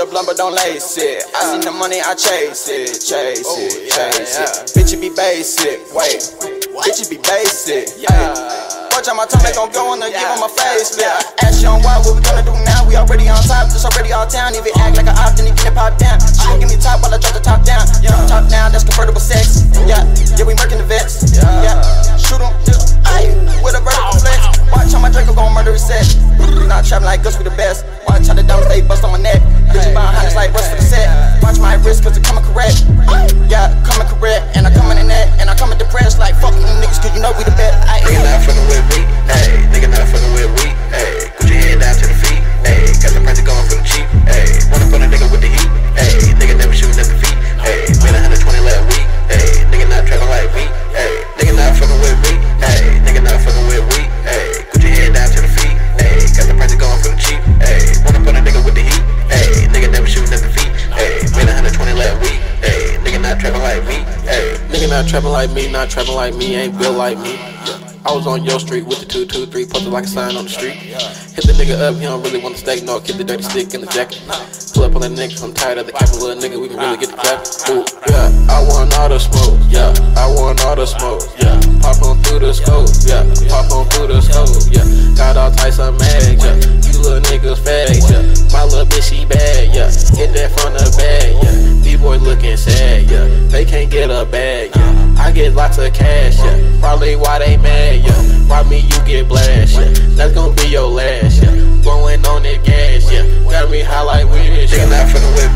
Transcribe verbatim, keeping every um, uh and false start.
a blunt but don't lace it. I seen the money, I chase it, chase it, chase it. Bitch, you be basic, wait, bitch, you be basic, yeah. Watch out my tongue, they gon' go on the give on my face, yeah. Ask you on why, what we gonna do now? We already on top, just already all town. If it act like an op, then he get it pop down. She gon' give me top while I drop the top down. Drop the top down, that's convertible sex, yeah. Yeah, we murking the vets, yeah. Shoot him, aye, with a vertical flex. Watch how my Draco gon' murder his set. Not trapping like us, we the best. Watch how the diamonds they bust on my neck. Bitch, you buying hundreds like rust for the set. Watch my wrist, cause it coming correct. Yeah, coming correct, and I coming in that, and I coming depressed like fuck you niggas, cause you know we the best. Nigga not fucking with me, ayy. Nigga not fucking with we, ayy. Put your head down to the feet, ayy. Got the price going for the cheap, ayy. Wanna put a nigga with the heat, ayy. Nigga never shooting at the feet, ayy. Made one hundred twenty last week, ayy. Nigga not trapping like me, ayy. Nigga not fucking with me, ayy. Nigga not fucking with we, ayy. Put your head down to the feet, ayy. Got the price going for the cheap, ayy. Wanna put a nigga with the heat, ayy. Nigga never shooting at the feet, ayy. Made one hundred twenty last week, ayy. Nigga not trapping like me, ayy. Nigga not trapping like me, not trapping like me, ain't built like me. I was on your street with the two two three, posted like a sign on the street. Hit the nigga up, he don't really want to stake, no, keep the dirty stick in the jacket. Pull up on that nigga, I'm tired of the capital little nigga, we can really get the clap. Ooh, yeah, I want all the smoke, yeah, I want all the smoke, yeah. Pop on through the scope, yeah, pop on through the scope, yeah. Got all types of mags, yeah, you little niggas fags, yeah. My little bitch, she bad, yeah, hit that from the bag, yeah. These boys looking sad, yeah, they can't get a bag, yeah. I get lots of cash, yeah, probably why they mad, yeah. Rob me, you get blast, yeah. That's gonna be your last, yeah. Blowing on that gas, yeah. Got me high like wish, Nigga not fucking with